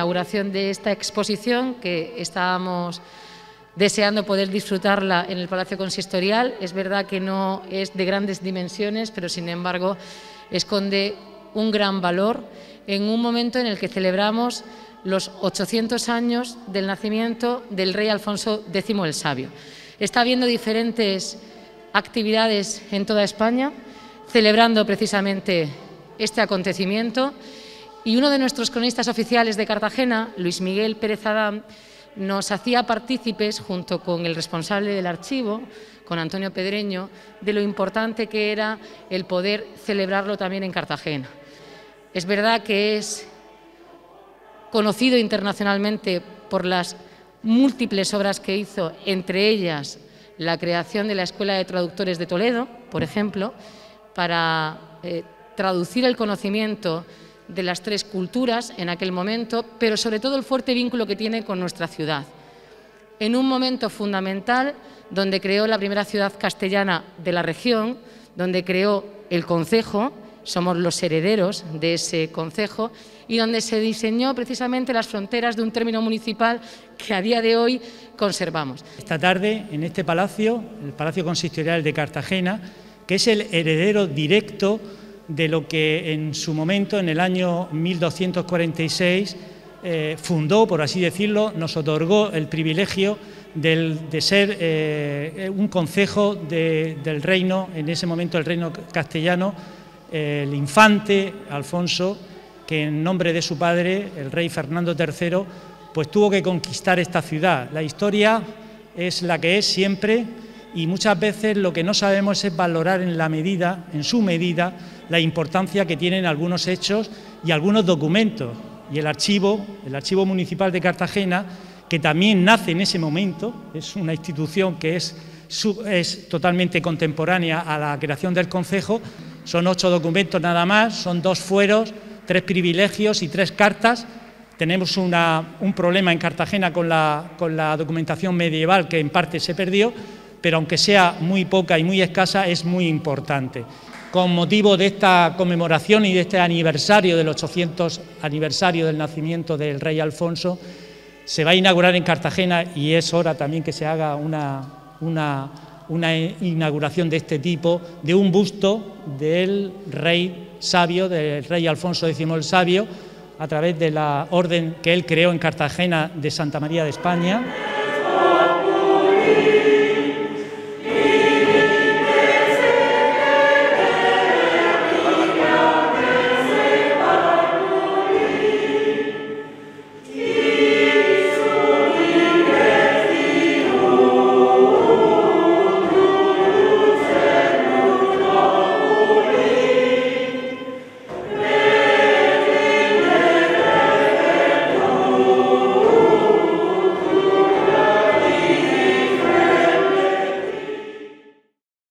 inauguración de esta exposición, que estábamos deseando poder disfrutarla en el Palacio Consistorial. Es verdad que no es de grandes dimensiones, pero sin embargo esconde un gran valor en un momento en el que celebramos los 800 años del nacimiento del rey Alfonso X el Sabio. Está habiendo diferentes actividades en toda España celebrando precisamente este acontecimiento, y uno de nuestros cronistas oficiales de Cartagena, Luis Miguel Pérez Adán, nos hacía partícipes, junto con el responsable del archivo, con Antonio Pedreño, de lo importante que era el poder celebrarlo también en Cartagena. Es verdad que es conocido internacionalmente por las múltiples obras que hizo, entre ellas la creación de la Escuela de Traductores de Toledo, por ejemplo, para traducir el conocimiento de las tres culturas en aquel momento, pero sobre todo el fuerte vínculo que tiene con nuestra ciudad. En un momento fundamental donde creó la primera ciudad castellana de la región, donde creó el concejo, somos los herederos de ese concejo, y donde se diseñó precisamente las fronteras de un término municipal que a día de hoy conservamos. Esta tarde en este palacio, el Palacio Consistorial de Cartagena, que es el heredero directo de lo que en su momento, en el año 1246, fundó, por así decirlo, nos otorgó el privilegio de ser un concejo del reino, en ese momento el reino castellano, el infante Alfonso, que en nombre de su padre, el rey Fernando III, pues tuvo que conquistar esta ciudad. La historia es la que es siempre, y muchas veces lo que no sabemos es valorar en su medida, la importancia que tienen algunos hechos y algunos documentos. Y el archivo municipal de Cartagena, que también nace en ese momento, es una institución que es totalmente contemporánea a la creación del concejo. Son 8 documentos nada más, son 2 fueros, 3 privilegios y 3 cartas. Tenemos un problema en Cartagena con la documentación medieval, que en parte se perdió, pero aunque sea muy poca y muy escasa, es muy importante. Con motivo de esta conmemoración y de este aniversario, del 800 aniversario del nacimiento del rey Alfonso, se va a inaugurar en Cartagena, y es hora también que se haga una inauguración de este tipo, de un busto del rey sabio, del rey Alfonso X el Sabio, a través de la orden que él creó en Cartagena de Santa María de España.